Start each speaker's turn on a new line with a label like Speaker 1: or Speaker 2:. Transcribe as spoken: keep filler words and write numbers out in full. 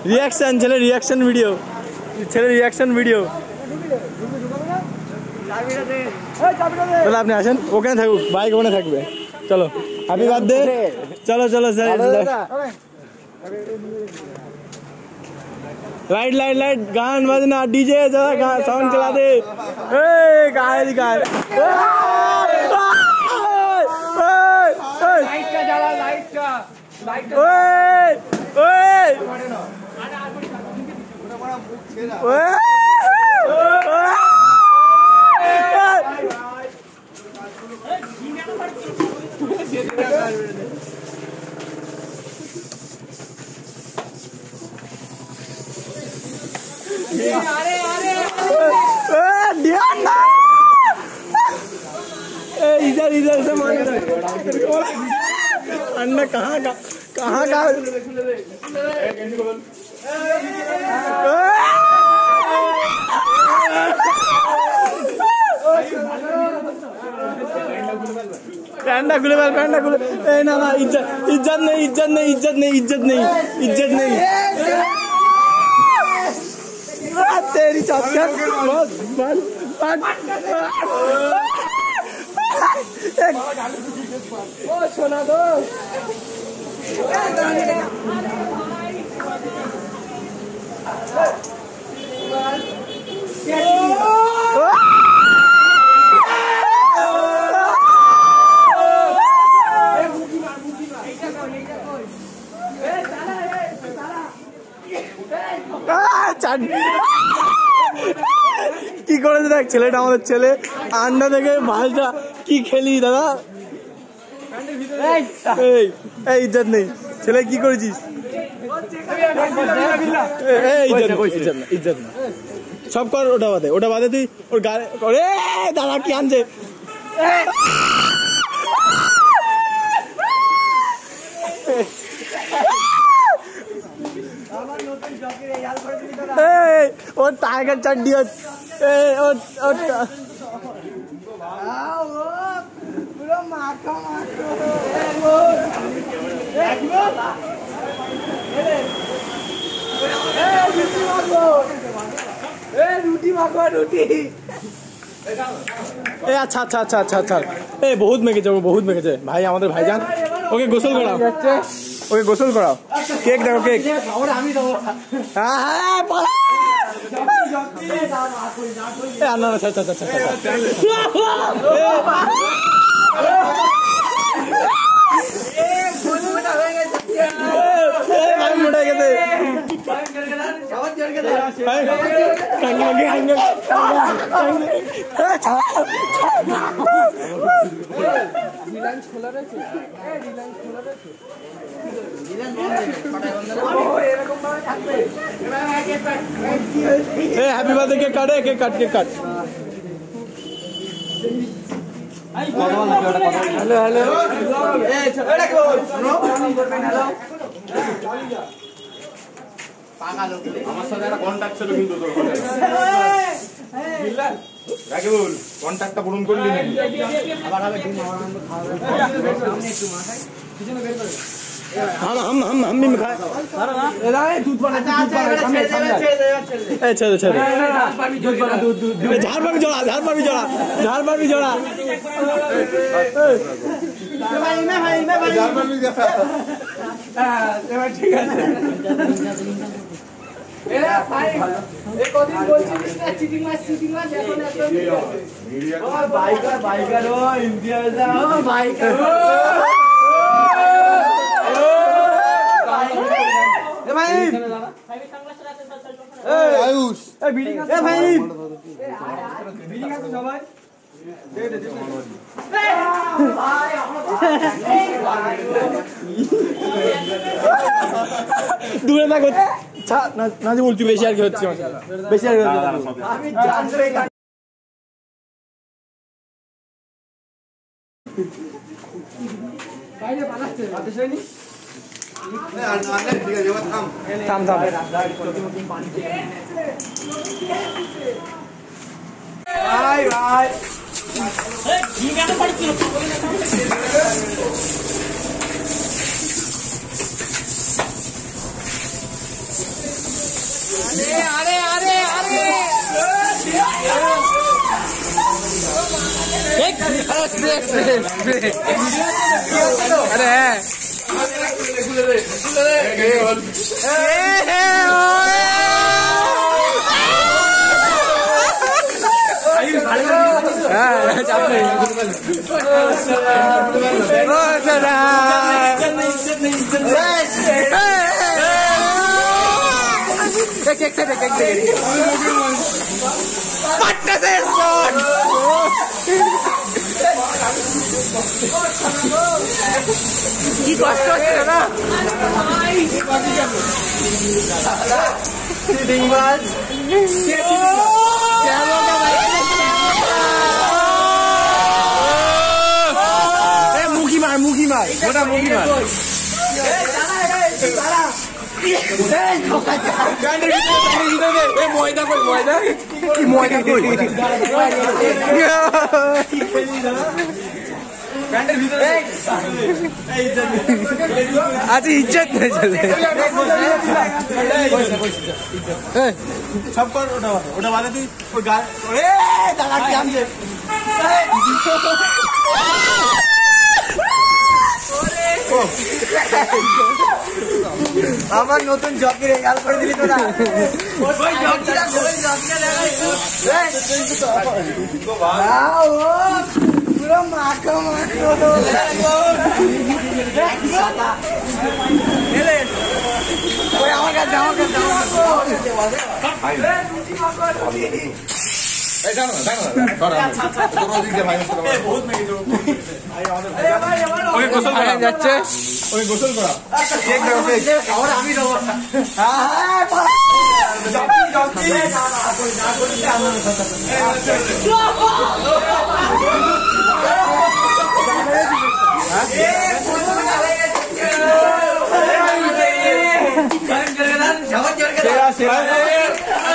Speaker 1: reaction ছেলে reaction video ছেলে reaction video তাহলে আপনি আসেন ওখানে থাকুক বাইক ওখানে থাকবে চলো হ্যাপি বার্থডে चलो चलो लाइट लाइट लाइट गान बजना डीजे जरा साउंड चला दे ए गाय गाय लाइट का जला लाइट का लाइट ओए ओए ओए अरे अरे ध्यान ना इधर इधर से मार अन्ना कहाँ का कहाँ का पैंडा खुले वाल पैंडा खुले ए ना ना इज्जत इज्जत नहीं इज्जत नहीं इज्जत नहीं इज्जत नहीं इज्जत नहीं तेरी चाचा बस बस ओ सोना दो কি করেছে দেখ ছেলেটা আমাদের ছেলে আন্ডা থেকে ভালটা কি খেলি দাদা এই এই ইজ্জত নেই ছেলে কি করেছিস ইজ্জত না সব কর ওটা বাদে ওটা বাদে তুই ওর গায়ে করে দাদা কি আনছে ও টাইগার চাড্ডি পুরো মাখা রুটি মাখো রুটি ए अच्छा अच्छा अच्छा अच्छा अच्छा ए बहुत मेघे वो बहुत मेघे भाई हमारे भाईजान ओके गोसल कराओ ओके गोसल कराओ केक देखो केक हाँ हाँ ना अच्छा अच्छा अच्छा भाई मोटा कहते हैप्पी बर्थडे केक काट केक काट केक काट हेलो हेलो আমার সাথে একটা কন্টাক্ট ছিল কিন্তু তোর বিল্লা রাকিবুল কন্টাক্টটা পূরণ করলি না আবার আবার ডিম আমার আমরা খাওয়া সামনে একটু মাথায় পিছনে বের করে हम हम हम हम भी खाए सारा ना ए दूध वाला दूध वाला सामने सामने ए चलो चलो दूध वाला दूध दूध झाड़ पर भी जोड़ा झाड़ पर भी जोड़ा झाड़ पर भी जोड़ा भाई मैं भाई मैं भाई झाड़ पर भी जोड़ा हां ठीक है এরা ভাই এই কদিন বলছিস না চিটিং মাছ চিটিং মাছ এখন এত ও বাইকার বাইকার ও ইন্ডিয়া যাও বাইকার এ ভাই এ আয়ুষ এ বিড়ি খাও এ ভাই বিড়ি খাও সবাই দে দে দে এ ভাই দূরে না কর না না যে বলছি বেশি আর কি হচ্ছে বেশি আর কি হচ্ছে আমি জানতে বাইরে পালাচ্ছে আদেশ হয়নি না আর না ঠিক আছে এবার থাম থাম থাম ভাই ভাই এই ঠিক আছে পড়ছি अरे अरे अरे কি কষ্ট হচ্ছে না মুখি মার মুখি মার ওটা মুখি মার ময়দা কই ময়দা কি ময়দা কই आज इज्जत नहीं चले सब कर उठा उठा वाले तू कोई गाल ए दादा की हम से আমার নতুন জকি রে গাল করে দিলি তোরা ওই জকিটা ওই জকিটা লাগাই তো ভাই ও পুরো মাখা মাখা এলে ওই আমার কাছে আমার কাছে এই জানো জানো করা তোর দিকে ভাই বহুত মেগি তো ওকে গোসল করা যাচ্ছে ওকে গোসল করা চেক দাও আর আমি দেব হ্যাঁ হ্যাঁ জকি জকি না না কই না কই আমার কথা এ গোসল করে গেছে গরম করে না ঝামা করে সেরা সেরা